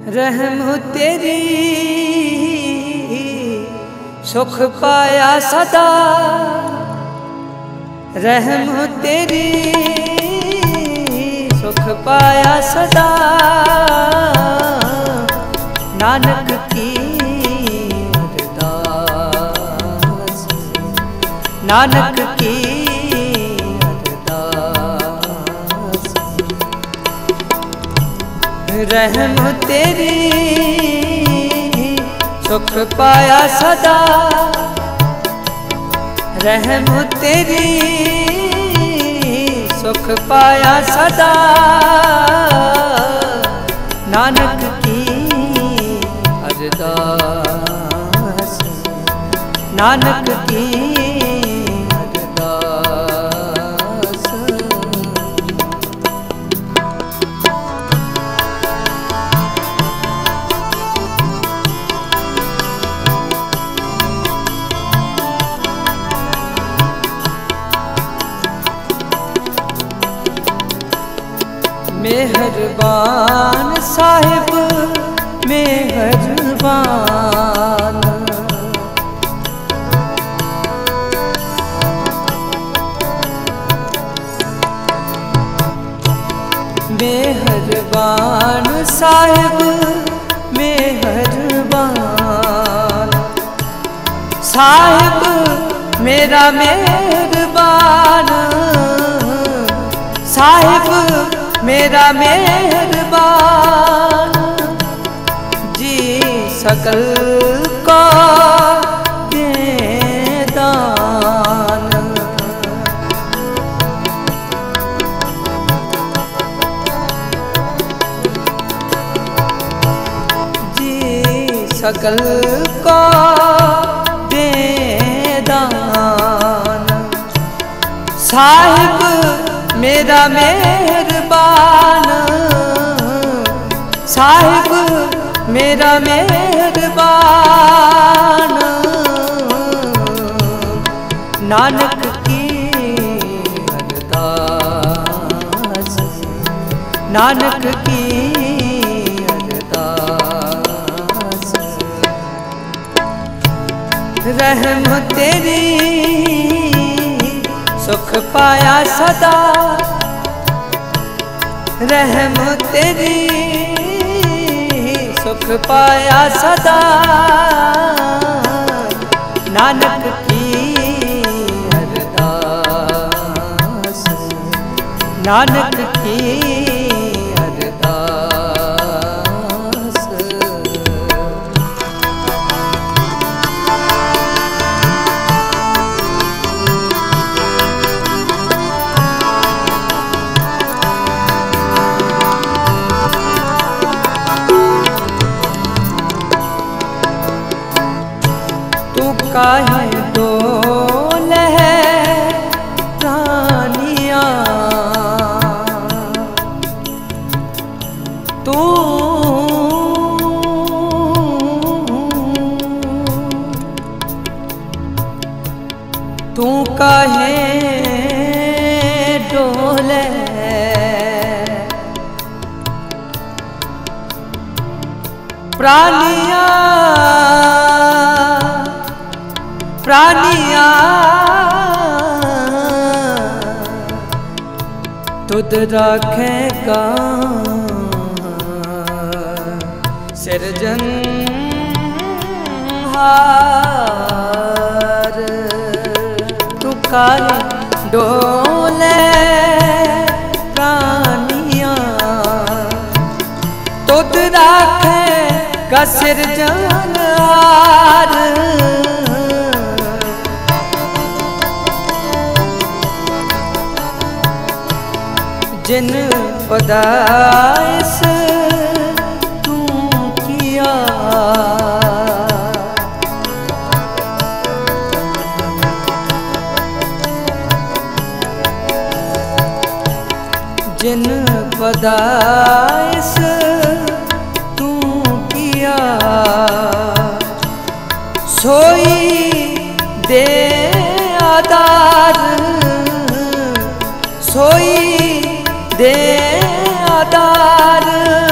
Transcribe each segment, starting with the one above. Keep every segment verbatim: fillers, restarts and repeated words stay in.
रहम तेरी सुख पाया सदा, रहम तेरी सुख पाया सदा। नानक की अरदास, नानक की अरदास। रहम तेरी सुख पाया सदा, रहम तेरी सुख पाया सदा। नानक की अरदास, नानक की अरदास। मेहरबान साहिब मेहरबान, मेहरबान साहिब मेहरबान। साहिब मेरा मेहरबान, साहिब मेरा मेहरबान। जी सकल का दे दान, जी सकल का दे दान। साहिब मेरा मेहरबान, साहिब मेरा मेहरबान। नानक की अरदास, नानक की अरदास। रहम तेरी सुख पाया सदा, रहम तेरी सुख पाया सदा। नानक की अरदास, नानक की अरदास। काहे डोले प्राणियाँ, तू तू काहे डोले प्राणियाँ, प्राणियाँ तुद रखेगा सिरजनहार। तू काहे डोले प्राणियाँ, तुद रखेगा सिरजनहार। जिन पदाइश तू किया, जिन पदाइश तू किया। सोई दे आदार, सोई दे आदार।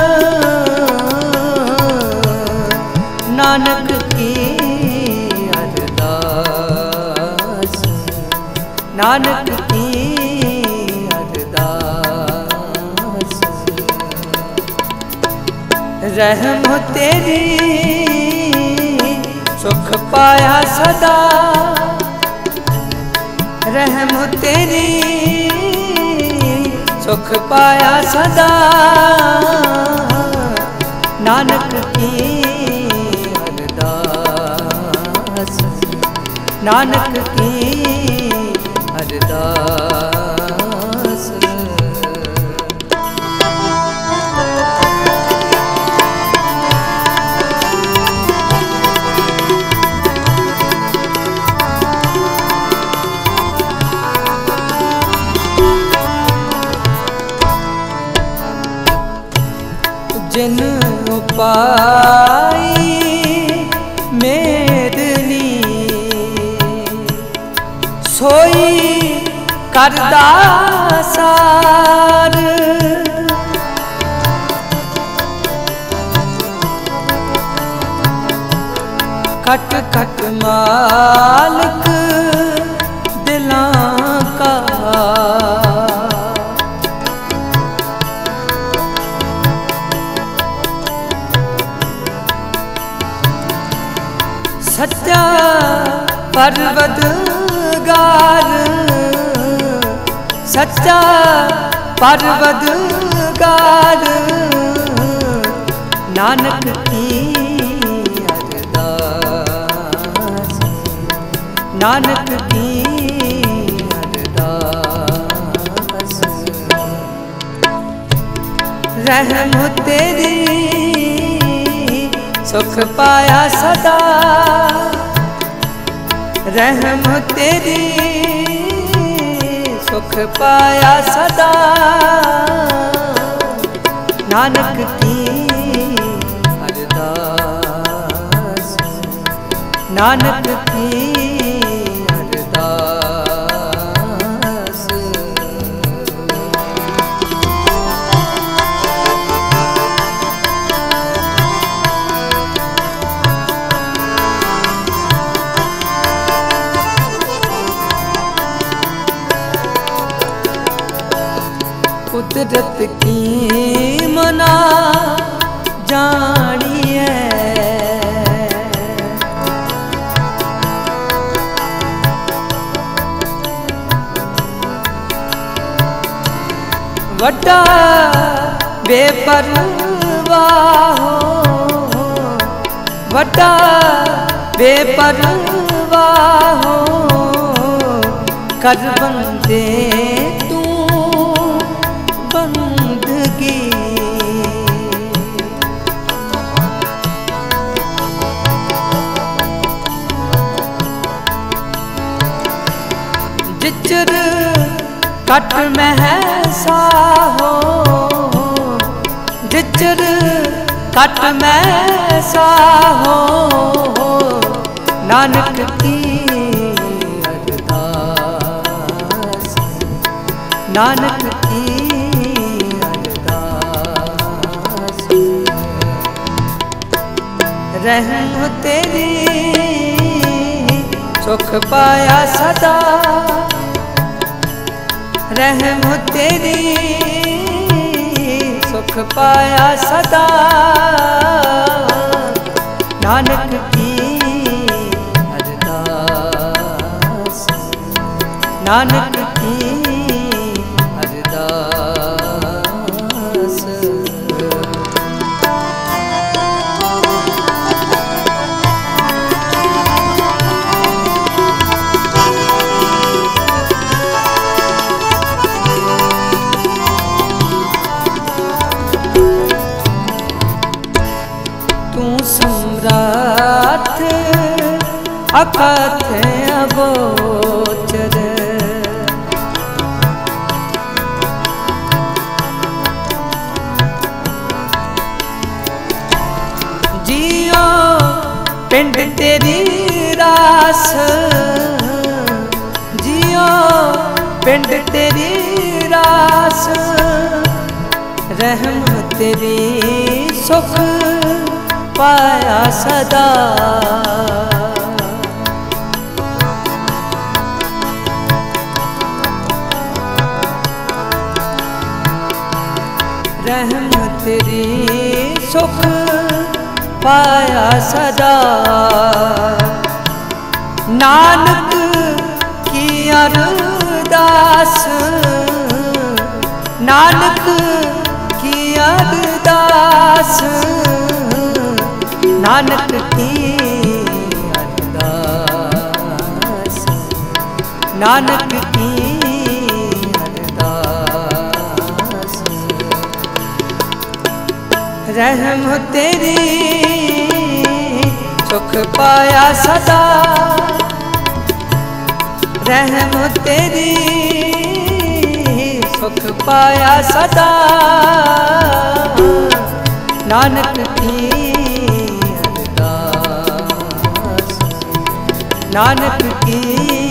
नानक की अरदास। रहम तेरी सुख पाया सदा, रहम तेरी सुख पाया सदा, नानक की अरदास, नानक की अरदास। जिन उपाई मेदनी, सोई करदा सार। खट खट मालिक दिलां का, सच्चा परवदगार, सच्चा परवदगार, नानक की अरदास, नानक की अरदास। रहम तेरी सुख पाया सदा, रहम तेरी सुख पाया सदा, नानक की अरदास, नानक की अरदास। कुदरत की मना जानिए, वड्डा बेपरवाह हो, वड्डा बेपरवाह हो, कर बंदे बंदगी। जिचर कट महसा हो, जिचर कट महसा हो, नानक की अरदास, नानक की अरदास। रहम तेरी सुख पाया सदा, रहम तेरी सुख पाया सदा, नानक की अरदास, नानक की अरदास। तू सम्राट अकथ अगोचर, जियो पिंड तेरी रास, जियो पिंड तेरी रास, रहम तेरी सुख पाया सदा, रहम तेरी सुख पाया सदा। नानक की अरदास, नानक की अरदास, नानक की अरदास, नानक की अरदास। रहम तेरी सुख पाया सदा, रहम तेरी सुख पाया सदा। नानक की अरदास, नानक की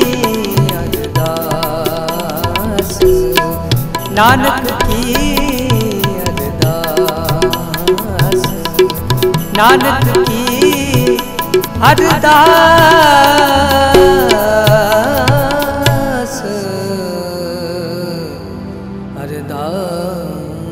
अरदास, नानक की अरदास, नानक की अरदास, अरदास।